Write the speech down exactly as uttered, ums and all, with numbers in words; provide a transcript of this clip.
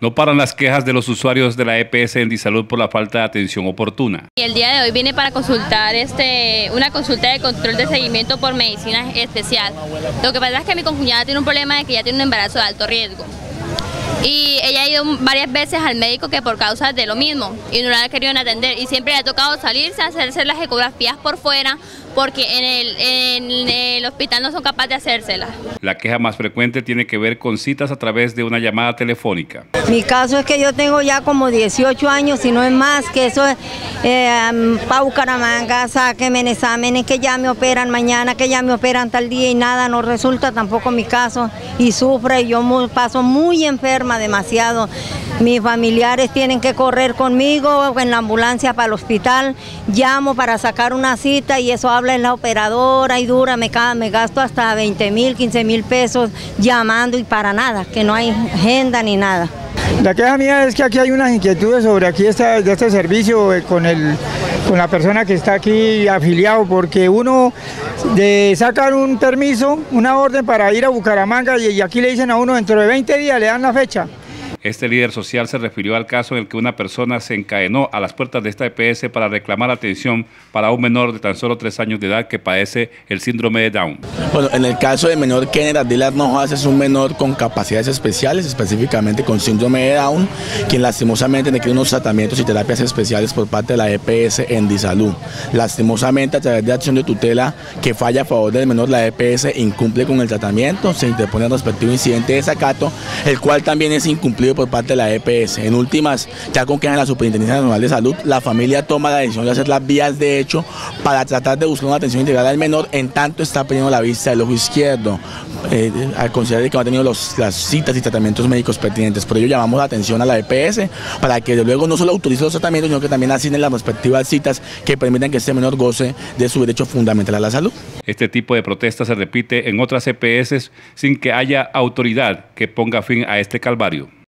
No paran las quejas de los usuarios de la E P S Endisalud por la falta de atención oportuna. Y el día de hoy vine para consultar este, una consulta de control de seguimiento por medicina especial. Lo que pasa es que mi concuñada tiene un problema de que ella tiene un embarazo de alto riesgo. Y ella ha ido varias veces al médico que por causa de lo mismo y no la han querido atender y siempre le ha tocado salirse a hacerse las ecografías por fuera porque en el, en el hospital no son capaces de hacérselas. La queja más frecuente tiene que ver con citas a través de una llamada telefónica. Mi caso es que yo tengo ya como dieciocho años y no es más que eso es eh, pa' Bucaramanga, sáquenme en exámenes, que ya me operan mañana, que ya me operan tal día y nada, no resulta tampoco mi caso y sufre y yo muy, paso muy enferma demasiado. Mis familiares tienen que correr conmigo en la ambulancia para el hospital, llamo para sacar una cita y eso habla en la operadora y dura, me, me gasto hasta veinte mil, quince mil pesos llamando y para nada, que no hay agenda ni nada. La queja mía es que aquí hay unas inquietudes sobre aquí esta, de este servicio con, el, con la persona que está aquí afiliado, porque uno de sacar un permiso, una orden para ir a Bucaramanga y, y aquí le dicen a uno dentro de veinte días le dan la fecha. Este líder social se refirió al caso en el que una persona se encadenó a las puertas de esta E P S para reclamar atención para un menor de tan solo tres años de edad que padece el síndrome de Down. Bueno, en el caso del menor Kenneth Abdilar Nojas es un menor con capacidades especiales, específicamente con síndrome de Down, quien lastimosamente requiere unos tratamientos y terapias especiales por parte de la E P S Endisalud. Lastimosamente, a través de acción de tutela que falla a favor del menor, la E P S incumple con el tratamiento, se interpone el respectivo incidente de desacato, el cual también es incumplido por parte de la E P S. En últimas, ya con queja de la Superintendencia Nacional de Salud, la familia toma la decisión de hacer las vías de hecho para tratar de buscar una atención integral al menor, en tanto está perdiendo la vista del ojo izquierdo, eh, al considerar que no ha tenido los, las citas y tratamientos médicos pertinentes. Por ello llamamos la atención a la E P S para que de luego no solo autorice los tratamientos, sino que también asignen las respectivas citas que permitan que este menor goce de su derecho fundamental a la salud. Este tipo de protesta se repite en otras E P S sin que haya autoridad que ponga fin a este calvario.